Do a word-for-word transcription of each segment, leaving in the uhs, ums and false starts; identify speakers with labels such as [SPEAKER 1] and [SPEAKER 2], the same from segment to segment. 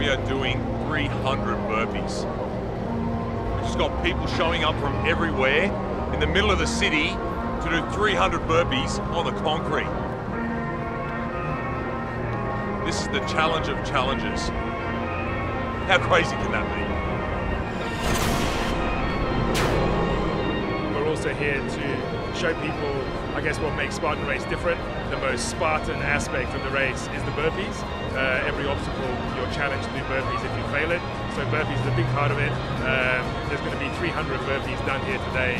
[SPEAKER 1] are doing three hundred burpees. We've just got people showing up from everywhere in the middle of the city to do three hundred burpees on the concrete. This is the challenge of challenges. How crazy can that be?
[SPEAKER 2] We're also here to show people, I guess, what makes Spartan Race different. The most Spartan aspect of the race is the burpees. Uh, every obstacle, you're challenged to do burpees if you fail it. So burpees is a big part of it. Um, there's going to be three hundred burpees done here today.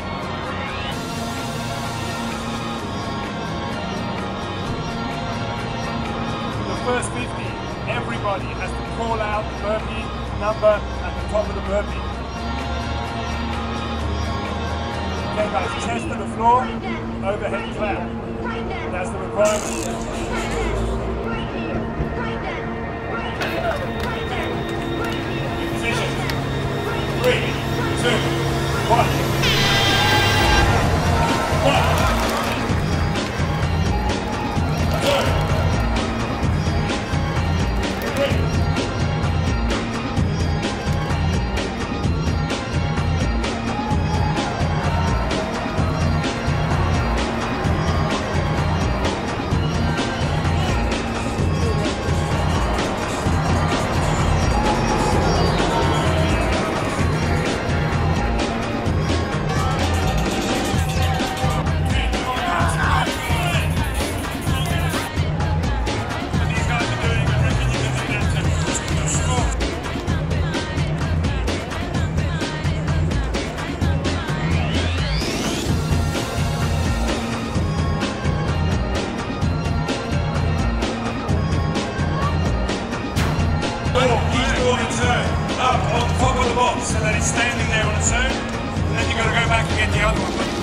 [SPEAKER 3] The first fifty, everybody has to call out the burpee number at the top of the burpee. Okay guys, chest to the floor, overhead clap. That's the requirement. Position. Three, two, one. One. Two. Three. He's doing his own up on top of the box so that he's standing there on its own, and then you've got to go back and get the other one.